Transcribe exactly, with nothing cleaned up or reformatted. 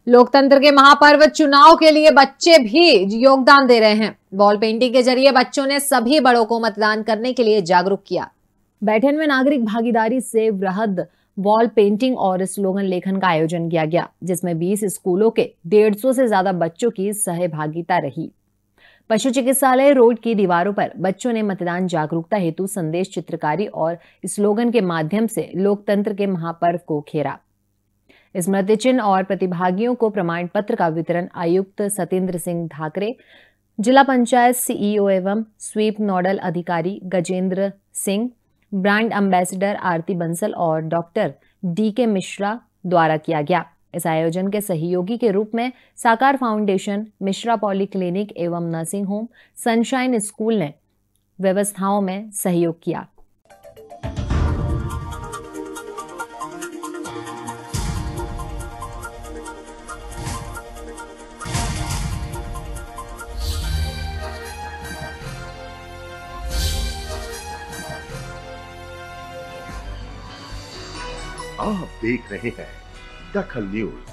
लोकतंत्र के महापर्व चुनाव के लिए बच्चे भी योगदान दे रहे हैं। वॉल पेंटिंग के जरिए बच्चों ने सभी बड़ों को मतदान करने के लिए जागरूक किया। बैठन में नागरिक भागीदारी से वृहद वॉल पेंटिंग और स्लोगन लेखन का आयोजन किया गया, जिसमें बीस स्कूलों के डेढ़ सौ से ज्यादा बच्चों की सहभागिता रही। पशु चिकित्सालय रोड की दीवारों पर बच्चों ने मतदान जागरूकता हेतु संदेश चित्रकारी और स्लोगन के माध्यम से लोकतंत्र के महापर्व को खेरा। स्मृति चिन्ह और प्रतिभागियों को प्रमाण पत्र का वितरण आयुक्त सतेंद्र सिंह ठाकरे, जिला पंचायत सीईओ एवं स्वीप नोडल अधिकारी गजेंद्र सिंह, ब्रांड एम्बेसडर आरती बंसल और डॉक्टर डी के मिश्रा द्वारा किया गया। इस आयोजन के सहयोगी के रूप में Sakar foundation, Mishra poly clinic एवं नर्सिंग होम, सनशाइन स्कूल ने व्यवस्थाओं में सहयोग किया। आप देख रहे हैं दखल न्यूज।